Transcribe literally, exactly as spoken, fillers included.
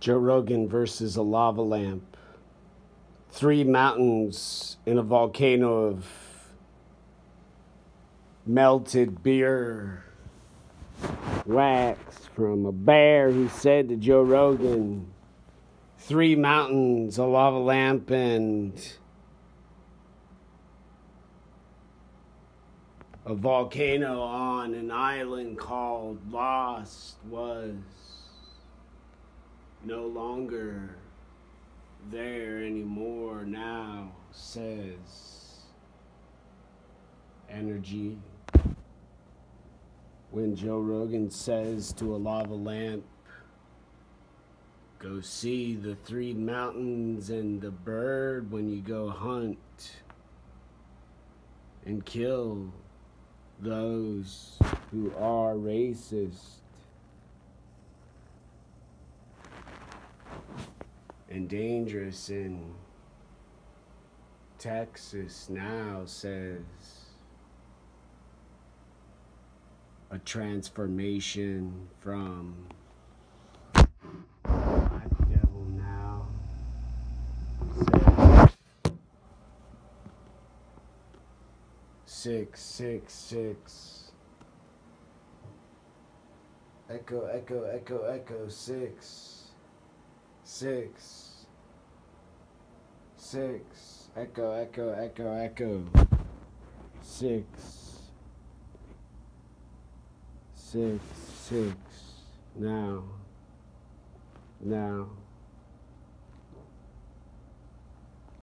Joe Rogan versus a lava lamp. Three mountains in a volcano of melted beer wax from a bear who said to Joe Rogan, three mountains, a lava lamp, and a volcano on an island called Lost was no longer there anymore. Now, says energy. When Joe Rogan says to a lava lamp, go see the three mountains and the bird when you go hunt and kill those who are racist and dangerous in Texas, now says a transformation from my devil now says six six six echo echo echo echo six six six echo echo echo echo six six six now now